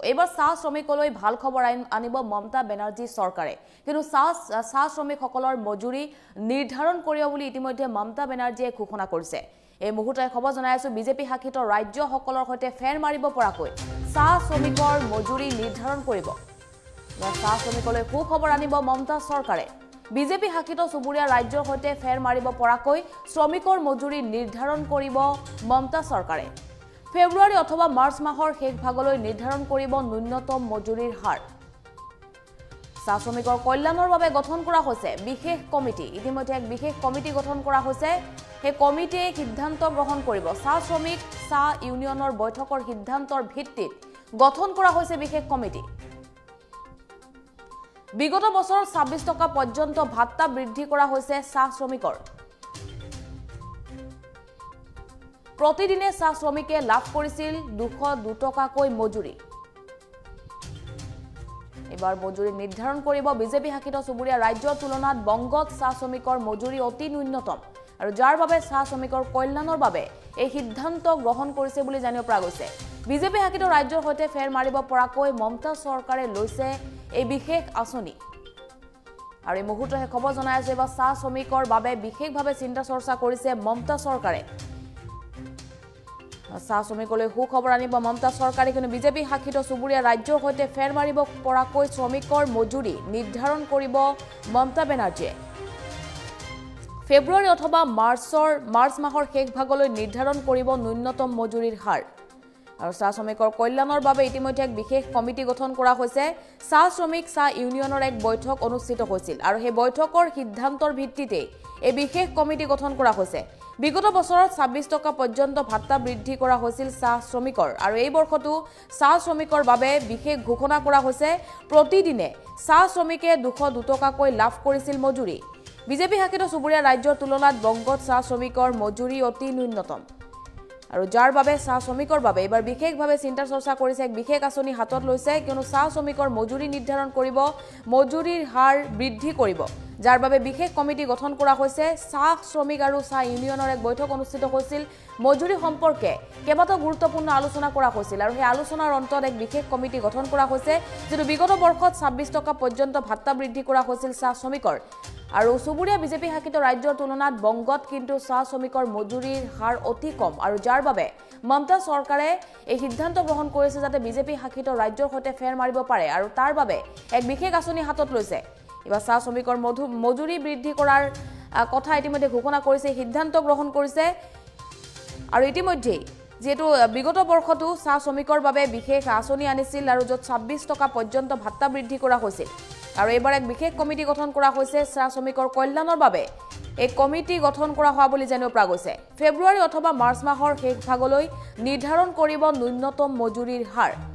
এইবাৰ চাহ শ্ৰমিকলৈ ভাল খবৰ আনিব মমতা বেনাৰ্জী চৰকাৰে কিন্তু চাহ শ্ৰমিকসকলৰ মজুৰি নিৰ্ধাৰণ কৰিব বুলি ইতিমধ্যে মমতা বেনাৰ্জীয়ে ঘোষণা কৰিছে এই মুহূৰ্তত খবৰ জনাই আছো বিজেপি শাসিত ৰাজ্যসকলৰ সৈতে ফেৰ মাৰিব পৰাকৈ চাহ শ্ৰমিকৰ মজুৰি নিৰ্ধাৰণ কৰিব চাহ শ্ৰমিকলৈ সুখবৰ আনিব মমতা চৰকাৰে বিজেপি শাসিত চুবুৰীয়া ৰাজ্যৰ সৈতে ফেৰ মাৰিব পৰাকৈ শ্ৰমিকৰ মজুৰি নিৰ্ধাৰণ কৰিব মমতা চৰকাৰে ফেব্ৰুৱাৰী অথবা মাৰ্চ মাহৰ শেষ ভাগলৈ নিৰ্ধাৰণ কৰিব ন্যূনতম মজুৰিৰ হাৰ চাহ শ্ৰমিকৰ কল্যাণৰ বাবে গঠন কৰা হৈছে বিশেষ কমিটি ইতিমধ্যে এক বিশেষ কমিটি গঠন কৰা হৈছে এই কমিটিয়ে সিদ্ধান্ত গ্ৰহণ কৰিব চাহ শ্ৰমিক চাহ ইউনিয়নৰ বৈঠকৰ সিদ্ধান্তৰ ভিত্তিত গঠন কৰা হৈছে বিশেষ কমিটি বিগত বছৰ 26 টকা পৰ্যন্ত ভাত্তা বৃদ্ধি কৰা হৈছে চাহ শ্ৰমিকৰ প্ৰতিদিনে চাহ শ্ৰমিকে লাভ কৰিছিল 202 টকাকৈ মজুৰি এবাৰ মজুৰি নিৰ্ধাৰণ কৰিব বিজেপি শাসিত চুবুৰীয়া ৰাজ্যৰ তুলনাত বংগত চাহ শ্ৰমিকৰ মজুৰি অতি ন্যূনতম আৰু যাৰ বাবে চাহ শ্ৰমিকৰ কল্যাণৰ বাবে এই সিদ্ধান্ত গ্ৰহণ কৰিছে বুলি জানিব পৰা গৈছে বিজেপি শাসিত ৰাজ্যৰ সৈতে ফেৰ মাৰিব পৰাকৈ মমতা চৰকাৰে লৈছে এই বিশেষ আঁচনি আৰু এই মুহূৰ্তত খবৰ জনাই আছে বা চাহ শ্ৰমিকৰ বাবে বিশেষভাৱে চিন্তা চৰ্চা কৰিছে মমতা চৰকাৰে চাহ শ্ৰমিকলৈ সুখবৰ আনিব মমতা চৰকাৰে কিন্তু বিজেপি শাসিত চুবুৰীয়া ৰাজ্যৰ সৈতে ফেৰ মাৰিব পৰাকৈ শ্ৰমিকৰ মজুৰি নিৰ্ধাৰণ কৰিব মমতা বেনাৰ্জীয়ে ফেব্ৰুৱাৰী অথবা মাৰ্চ মাহৰ শেষ ভাগলৈ নিৰ্ধাৰণ কৰিব ন্যূনতম মজুৰিৰ হাৰ আৰু চাহ শ্ৰমিকৰ কল্যাণৰ বাবে ইতিমধ্যে এক বিশেষ কমিটি গঠন কৰা হৈছে চাহ শ্ৰমিক চাহ ইউনিয়নৰ এক বৈঠক অনুষ্ঠিত হৈছিল আৰু সেই বৈঠকৰ সিদ্ধান্তৰ ভিত্তিতে এই বিশেষ কমিটি গঠন কৰা হৈছে বিগত বছৰত 26 টকা পৰ্যন্ত ভাত্তা বৃদ্ধি কৰা হৈছিল চাহ শ্ৰমিকৰ আৰু এই বৰ্ষটো চাহ শ্ৰমিকৰ বাবে বিশেষ ঘোষণা কৰা হৈছে প্ৰতিদিনে চাহ শ্ৰমিকে 202 টকাকৈ লাভ কৰিছিল মজুৰি বিজেপি শাসিত চুবুৰীয়া ৰাজ্যৰ তুলনাত বংগত চাহ শ্ৰমিকৰ মজুৰি অতি ন্যূনতম আৰু যাৰ বাবে চাহ শ্ৰমিকৰ বাবে এবাৰ বিশেষভাৱে চিন্তা চৰ্চা কৰিছে এক বিশেষ আঁচনি হাতত লৈছে কিয়নো চাহ শ্ৰমিকৰ মজুৰি নিৰ্ধাৰণ কৰিব মজুৰিৰ হাৰ বৃদ্ধি কৰিব যাৰ বাবে বিশেষ কমিটি গঠন কৰা হৈছে চাহ শ্ৰমিক আৰু চাহ ইউনিয়নৰ এক বৈঠক অনুষ্ঠিত হৈছিল মজুৰি সম্পৰ্কে কেইবাটাও গুৰুত্বপূৰ্ণ আলোচনা কৰা হৈছিল আৰু সেই আলোচনাৰ অন্তত এক বিশেষ কমিটি গঠন কৰা হৈছে যিটো বিগত বৰ্ষত 26 টকা পৰ্যন্ত ভাত্তা বৃদ্ধি কৰা হৈছিল চাহ শ্ৰমিকৰ আৰু চুবুৰীয়া বিজেপি শাসিত ৰাজ্যৰ তুলনাত বংগত কিন্তু চাহ শ্ৰমিকৰ মজুৰিৰ হাৰ অতি কম আৰু যাৰ বাবে মমতা চৰকাৰে এই সিদ্ধান্ত গ্ৰহণ কৰিছে যাতে বিজেপি শাসিত ৰাজ্যৰ সৈতে ফেৰ মাৰিব পাৰে আৰু তাৰ বাবে এক বিশেষ আঁচনি হাতত লৈছে এবাৰ চাহ শ্ৰমিকৰ মজুৰি বৃদ্ধি কৰাৰ কথা ইতিমধ্যে ঘোষণা কৰিছে সিদ্ধান্ত গ্ৰহণ কৰিছে আৰু ইতিমধ্যে যেটো বিগত বৰ্ষটো চাহ শ্ৰমিকৰ বাবে বিশেষ আঁচনি আনিছিল আৰু যত 26 টকা পৰ্যন্ত ভাত্তা বৃদ্ধি কৰা হৈছিল আৰু এবাৰ এক বিশেষ কমিটি গঠন কৰা হৈছে চাহ শ্ৰমিকৰ কল্যাণৰ বাবে এই কমিটি গঠন কৰা হোৱা বুলি জানিব পৰা গৈছে ফেব্ৰুৱাৰী অথবা মাৰ্চ মাহৰ শেষ ভাগলৈ নিৰ্ধাৰণ কৰিব ন্যূনতম মজুৰিৰ হাৰ